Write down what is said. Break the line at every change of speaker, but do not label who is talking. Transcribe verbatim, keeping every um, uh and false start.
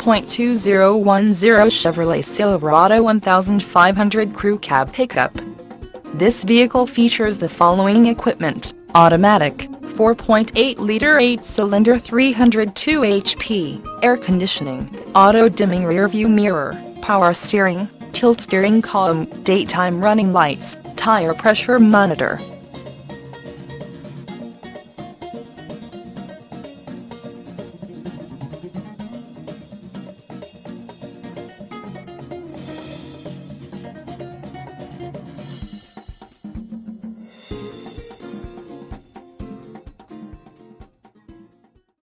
point two zero one zero Chevrolet Silverado fifteen hundred Crew Cab Pickup. This vehicle features the following equipment: automatic, four point eight liter eight cylinder three hundred two horsepower, air conditioning, auto-dimming rearview mirror, power steering, tilt steering column, daytime running lights, tire pressure monitor,